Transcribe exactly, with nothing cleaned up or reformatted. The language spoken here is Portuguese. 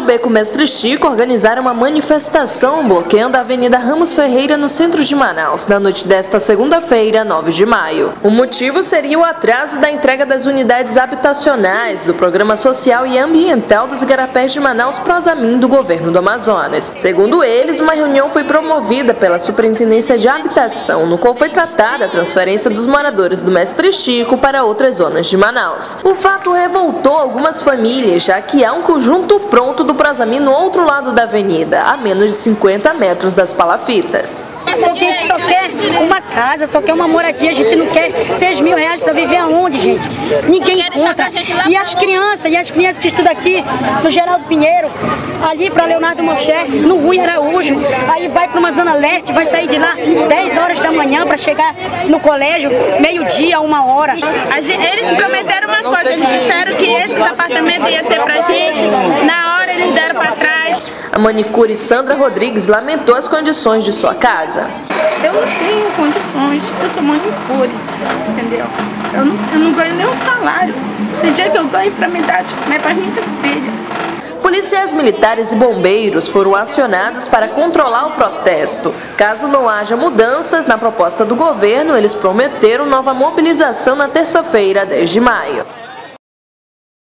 Beco Mestre Chico organizaram uma manifestação bloqueando a Avenida Ramos Ferreira no centro de Manaus, na noite desta segunda-feira, nove de maio. O motivo seria o atraso da entrega das unidades habitacionais do Programa Social e Ambiental dos Igarapés de Manaus Prosamin do governo do Amazonas. Segundo eles, uma reunião foi promovida pela Superintendência de Habitação, no qual foi tratada a transferência dos moradores do Mestre Chico para outras zonas de Manaus. O fato revoltou algumas famílias, já que há um conjunto pronto do Prosamin no outro lado da avenida, a menos de cinquenta metros das palafitas. Só que a gente só quer uma casa, só quer uma moradia, a gente não quer seis mil reais para viver aonde, gente? Ninguém encontra. E as crianças, e as crianças que estudam aqui, no Geraldo Pinheiro, ali para Leonardo Mocher, no Rui Araújo, aí vai para uma zona leste, vai sair de lá dez horas da manhã para chegar no colégio, meio-dia, uma hora. Eles prometeram uma coisa, eles disseram que esses apartamentos iam ser pra gente, na hora eles deram para trás. A manicure Sandra Rodrigues lamentou as condições de sua casa. Eu não tenho condições, eu sou manicure, entendeu? Eu não, eu não ganho nenhum salário. Tem dia que eu ganho para me dar de comer para as minhas filhas. Policiais militares e bombeiros foram acionados para controlar o protesto. Caso não haja mudanças na proposta do governo, eles prometeram nova mobilização na terça-feira, dez de maio.